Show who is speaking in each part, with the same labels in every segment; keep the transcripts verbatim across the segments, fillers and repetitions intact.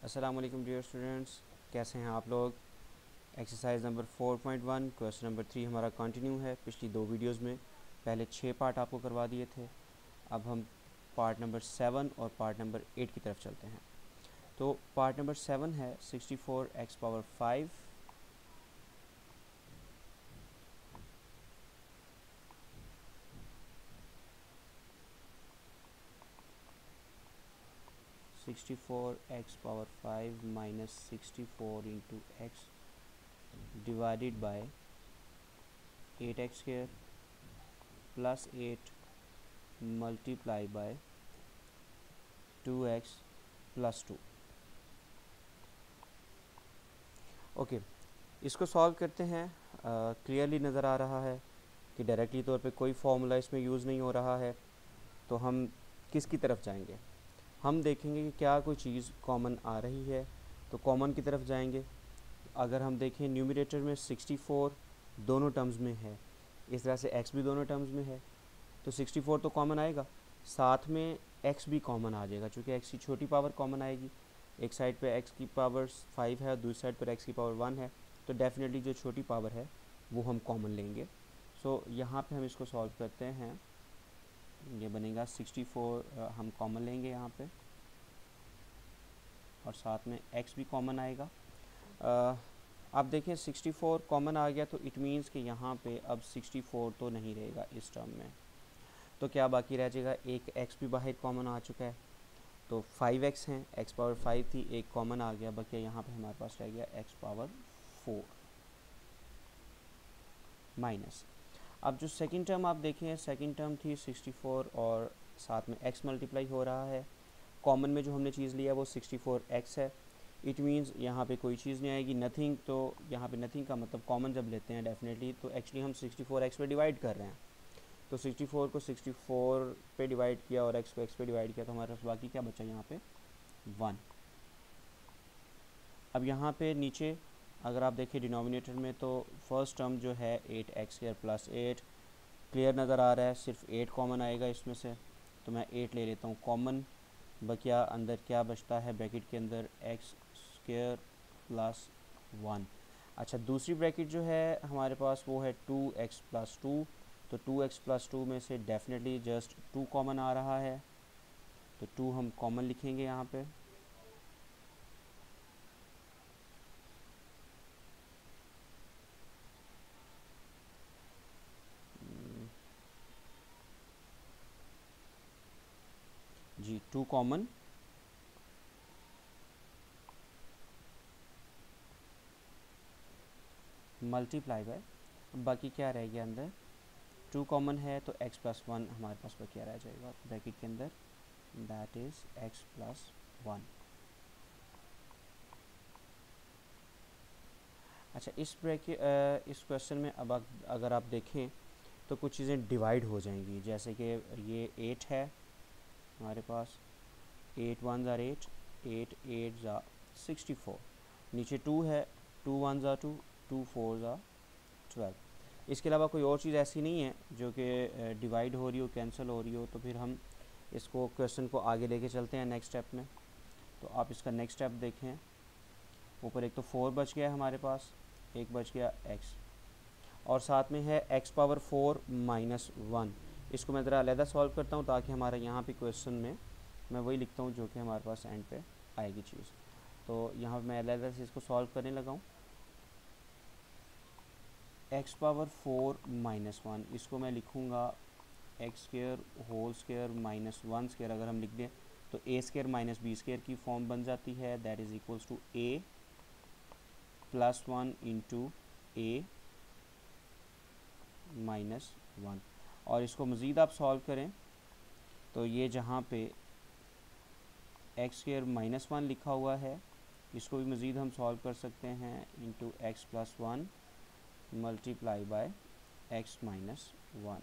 Speaker 1: अस्सलाम वालेकुम dear students, कैसे हैं आप लोग। Exercise number four point one question number three हमारा कंटिन्यू है। पिछली दो वीडियोस में पहले छः पार्ट आपको करवा दिए थे। अब हम पार्ट नंबर सेवन और पार्ट नंबर एट की तरफ चलते हैं। तो पार्ट नंबर सेवन है sixty four x power five sixty four x power five minus sixty four into x divided by eight x square plus eight multiply by two x plus two. Okay, इसको solve करते हैं। Clearly नज़र आ रहा है कि directly तौर पे कोई फार्मूला इसमें यूज़ नहीं हो रहा है। तो हम किसकी तरफ जाएंगे, हम देखेंगे कि क्या कोई चीज़ कॉमन आ रही है, तो कॉमन की तरफ जाएंगे। अगर हम देखें न्यूमरेटर में सिक्सटी फोर दोनों टर्म्स में है, इस तरह से x भी दोनों टर्म्स में है, तो सिक्सटी फोर तो कॉमन आएगा, साथ में x भी कॉमन आ जाएगा। चूँकि x की छोटी पावर कॉमन आएगी, एक साइड पे x की पावर फाइव है और दूसरी साइड पर x की पावर वन है, तो डेफिनेटली जो छोटी पावर है वो हम कॉमन लेंगे। सो so, यहाँ पे हम इसको सॉल्व करते हैं। ये बनेगा सिक्सटी फोर हम कॉमन लेंगे यहाँ पे, और साथ में x भी कॉमन आएगा। आप देखें सिक्सटी फोर कॉमन आ गया, तो इट मीन्स कि यहाँ पे अब सिक्सटी फोर तो नहीं रहेगा इस टर्म में। तो क्या बाकी रह जाएगा, एक x भी बाहर कॉमन आ चुका है, तो फाइव एक्स हैं, x पावर फाइव थी, एक कॉमन आ गया, बाकी यहाँ पे हमारे पास रह गया x पावर फोर माइनस। अब जो सेकंड टर्म आप देखें, सेकंड टर्म थी सिक्सटी फोर और साथ में x मल्टीप्लाई हो रहा है। कॉमन में जो हमने चीज़ लिया वो सिक्सटी फोर एक्स है। इट मीन्स यहाँ पे कोई चीज़ नहीं आएगी, नथिंग। तो यहाँ पे नथिंग का मतलब कॉमन जब लेते हैं डेफिनेटली, तो एक्चुअली हम सिक्सटी फोर एक्स पे डिवाइड कर रहे हैं। तो सिक्सटी फोर को सिक्सटी फोर पे डिवाइड किया और x को x पे डिवाइड किया, तो हमारे पास बाकी क्या बचा यहाँ पे, वन। अब यहाँ पे नीचे अगर आप देखें डिनोमिनेटर में, तो फर्स्ट टर्म जो है eight x square plus eight clear नज़र आ रहा है, सिर्फ एट कॉमन आएगा इसमें से, तो मैं एट ले लेता हूँ कॉमन। बकिया अंदर क्या बचता है, ब्रैकेट के अंदर एक्स स्क्वायर प्लस वन। अच्छा, दूसरी ब्रैकेट जो है हमारे पास वो है टू एक्स प्लस टू, तो टू एक्स प्लस टू में से डेफिनेटली जस्ट टू कॉमन आ रहा है, तो टू हम कॉमन लिखेंगे यहाँ पे। जी टू कॉमन, मल्टीप्लाई बाय, बाकी क्या रह गया अंदर, टू कॉमन है तो x प्लस वन हमारे पास पर क्या रह जाएगा ब्रैकेट के अंदर, that is x plus one. अच्छा, इस ब्रैकेट इस क्वेश्चन में अब अगर आप देखें तो कुछ चीज़ें डिवाइड हो जाएंगी। जैसे कि ये एट है हमारे पास, एट वन ज़ार एट, एट एट ज़ा सिक्सटी फोर, नीचे टू है, टू वन ज़ा टू, टू फोर ज़ा ट्वेल्व। इसके अलावा कोई और चीज़ ऐसी नहीं है जो कि डिवाइड हो रही हो, कैंसिल हो रही हो। तो फिर हम इसको क्वेश्चन को आगे लेके चलते हैं नेक्स्ट स्टेप में। तो आप इसका नेक्स्ट स्टेप देखें, ऊपर एक तो फोर बच गया हमारे पास, एक बच गया x, और साथ में है x power four minus one. इसको मैं ज़रा अलहदा सॉल्व करता हूँ ताकि हमारा यहाँ पे क्वेश्चन में मैं वही लिखता हूँ जो कि हमारे पास एंड पे आएगी चीज़। तो यहाँ मैं अलहदा से इसको सॉल्व करने लगा हूँ। x power four minus one, इसको मैं लिखूँगा x square whole square minus one square. अगर हम लिख दें तो a square minus b square की फॉर्म बन जाती है, that is equals to a plus one into a minus one. और इसको मज़ीद आप सॉल्व करें तो ये जहाँ पे एक्स स्क्वायर माइनस वन लिखा हुआ है, इसको भी मज़ीद हम सॉल्व कर सकते हैं into x plus one multiply by x minus one.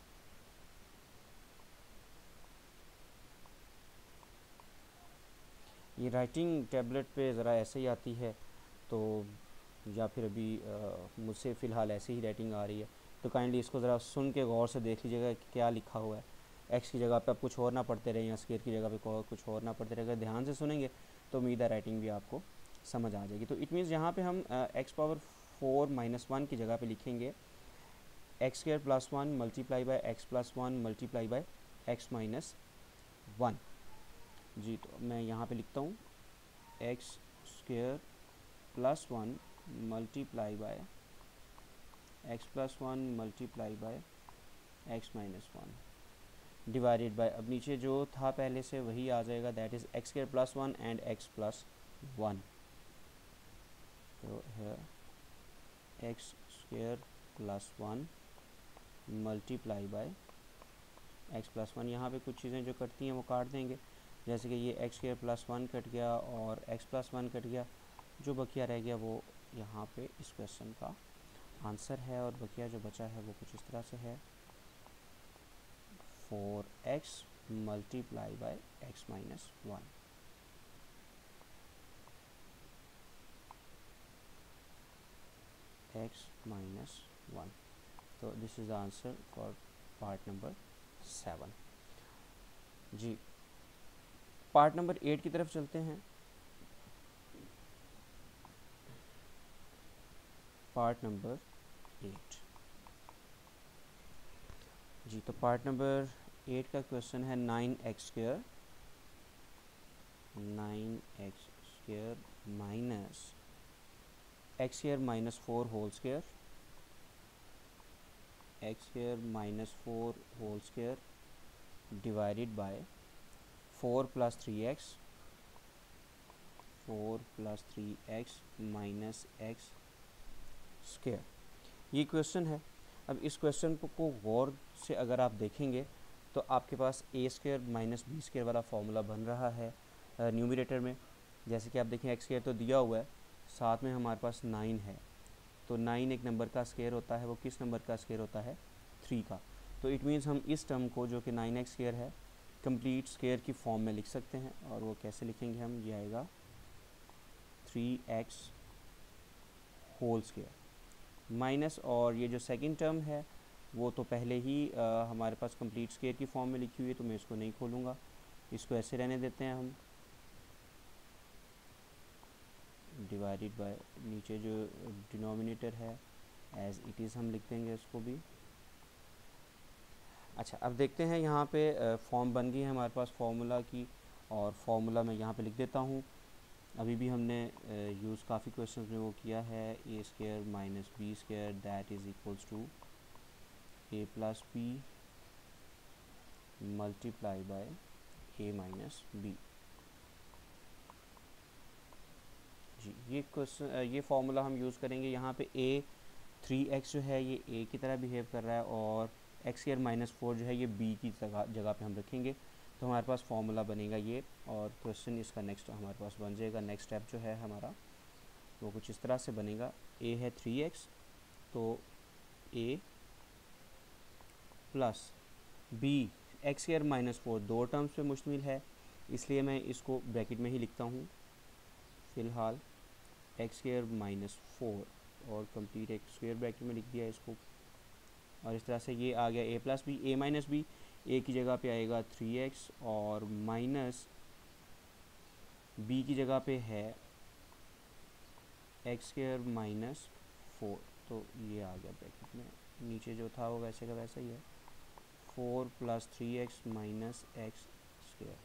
Speaker 1: ये राइटिंग टैबलेट पे ज़रा ऐसे ही आती है, तो या फिर अभी मुझसे फ़िलहाल ऐसे ही राइटिंग आ रही है, तो काइंडली इसको ज़रा सुन के गौर से देख लीजिएगा कि क्या लिखा हुआ है। एक्स की जगह पे आप कुछ और ना पढ़ते रहें या स्क्वायर की जगह पे कुछ और ना पढ़ते रहे, अगर ध्यान से सुनेंगे तो उम्मीद है राइटिंग भी आपको समझ आ जाएगी। तो इट मीन्स यहाँ पे हम x power four minus one की जगह पे लिखेंगे x square plus one multiply by x plus one multiply by x minus one. जी तो मैं यहाँ पे लिखता हूँ x square plus one multiply by x plus one multiply by x minus one divided by, अब नीचे जो था पहले से वही आ जाएगा, that is x square plus one and x plus one. तो है x square plus one multiply by x plus one. यहाँ पे कुछ चीज़ें जो कटती हैं वो काट देंगे, जैसे कि ये x square plus one cut गया और एक्स प्लस वन कट गया, जो बकिया रह गया वो यहाँ पे इस क्वेश्चन का आंसर है। और बकिया जो बचा है वो कुछ इस तरह से है four x multiply by x minus one. X minus one. तो this is the answer for part number seven. जी पार्ट नंबर एट की तरफ चलते हैं। Part number eight. जी तो पार्ट नंबर एट का क्वेश्चन है nine x square nine x square minus x square minus four whole square x square minus four whole square divided by four plus three x four plus three x minus x square. ये question है। अब इस question को गौर से अगर आप देखेंगे तो आपके पास a square minus b square वाला फॉर्मूला बन रहा है न्यूमरेटर में। जैसे कि आप देखें एक्स स्क्वायर तो दिया हुआ है, साथ में हमारे पास नाइन है, तो नाइन एक नंबर का स्क्वायर होता है, वो किस नंबर का स्क्वायर होता है? थ्री का। तो इट मीन्स हम इस टर्म को जो कि नाइन एक्स स्क्वायर है कंप्लीट स्क्वायर की फॉर्म में लिख सकते हैं। और वो कैसे लिखेंगे हम? ये आएगा three x whole square minus, और ये जो सेकंड टर्म है वो तो पहले ही आ, हमारे पास कंप्लीट स्क्वायर की फॉर्म में लिखी हुई है, तो मैं इसको नहीं खोलूँगा, इसको ऐसे रहने देते हैं हम। डिवाइडेड बाय नीचे जो डिनोमिनेटर है एज इट इज़ हम लिख देंगे इसको भी। अच्छा अब देखते हैं यहाँ पे फॉर्म बन गई है हमारे पास फार्मूला की, और फार्मूला मैं यहाँ पे लिख देता हूँ। अभी भी हमने यूज़ काफ़ी क्वेश्चंस में वो किया है, a square minus b square that is equals to a plus b multiply by a minus b. जी ये क्वेश्चन ये फार्मूला हम यूज़ करेंगे। यहाँ पे ए थ्री एक्स जो है ये ए की तरह बिहेव कर रहा है, और एक्स स्क्वायर माइनस फोर जो है ये बी की जगह जगह पे हम रखेंगे, तो हमारे पास फार्मूला बनेगा ये। और क्वेश्चन इसका नेक्स्ट हमारे पास बन जाएगा। नेक्स्ट स्टेप जो है हमारा वो कुछ इस तरह से बनेगा। ए है थ्री एक्स, तो a plus b x square minus four दो टर्म्स पे मुश्तमिल है, इसलिए मैं इसको ब्रैकेट में ही लिखता हूँ फ़िलहाल एक्स स्क्वायर माइनस फोर, और कंप्लीट एक स्क्वायर ब्रैकेट में लिख दिया इसको। और इस तरह से ये आ गया a plus b, a minus b, a की जगह पे आएगा थ्री एक्स और माइनस बी की जगह पे है एक्स स्क्वायर माइनस फोर, तो ये आ गया ब्रैकेट में। नीचे जो था वो वैसे का वैसा ही है, four plus three x minus x square.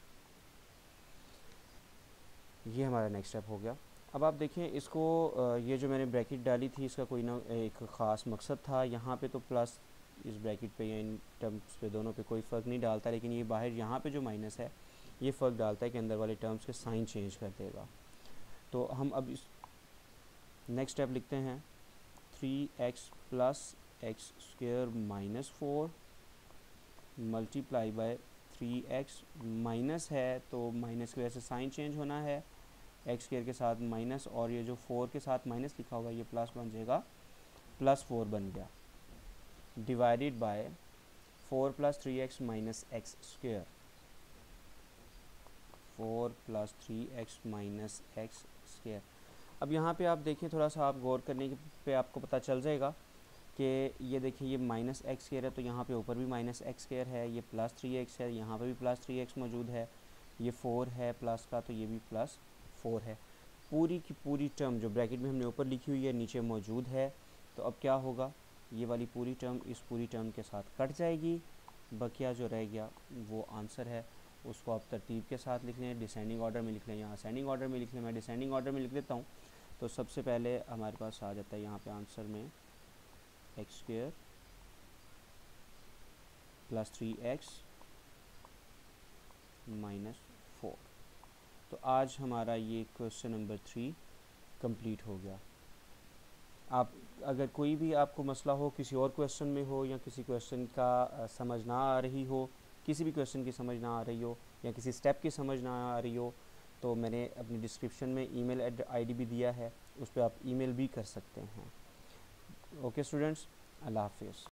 Speaker 1: ये हमारा नेक्स्ट स्टेप हो गया। अब आप देखें इसको, ये जो मैंने ब्रैकेट डाली थी इसका कोई ना एक ख़ास मकसद था। यहाँ पे तो प्लस इस ब्रैकेट पे या इन टर्म्स पे दोनों पे कोई फ़र्क नहीं डालता, लेकिन ये बाहर यहाँ पे जो माइनस है ये फ़र्क डालता है कि अंदर वाले टर्म्स के साइन चेंज कर देगा। तो हम अब इस नेक्स्ट स्टेप लिखते हैं three x plus x square minus four multiply by three x, minus है तो माइनस की वजह से साइन चेंज होना है, एक्स स्क्वायर के साथ माइनस, और ये जो फोर के साथ माइनस लिखा होगा ये प्लस बन जाएगा, प्लस फोर बन गया, divided by four plus three x minus x square, four plus three x minus x square. अब यहाँ पे आप देखें थोड़ा सा, आप गौर करने पे आपको पता चल जाएगा कि ये देखिए ये माइनस एक्स स्क्वायर है तो यहाँ पे ऊपर भी माइनस एक्स स्क्वायर है, ये प्लस थ्री एक्स है, यहाँ पे भी प्लस थ्री एक्स मौजूद है, ये फोर है प्लस का तो ये भी प्लस फोर है। पूरी की पूरी टर्म जो ब्रैकेट में हमने ऊपर लिखी हुई है नीचे मौजूद है। तो अब क्या होगा, ये वाली पूरी टर्म इस पूरी टर्म के साथ कट जाएगी, बकिया जो रह गया वो आंसर है। उसको आप तरतीब के साथ लिख लें, डिसेंडिंग ऑर्डर में लिख लें या असेंडिंग ऑर्डर में लिख लें। मैं डिसेंडिंग ऑर्डर में लिख लेता हूँ। तो सबसे पहले हमारे पास आ जाता है यहाँ पे आंसर में x square plus three x minus four. तो आज हमारा ये क्वेश्चन नंबर थ्री कंप्लीट हो गया। आप अगर कोई भी आपको मसला हो, किसी और क्वेश्चन में हो या किसी क्वेश्चन का समझ ना आ रही हो, किसी भी क्वेश्चन की समझ ना आ रही हो या किसी स्टेप की समझ ना आ रही हो, तो मैंने अपनी डिस्क्रिप्शन में ईमेल आईडी भी दिया है, उस पर आप ईमेल भी कर सकते हैं। ओके स्टूडेंट्स, अल्लाह हाफिज़।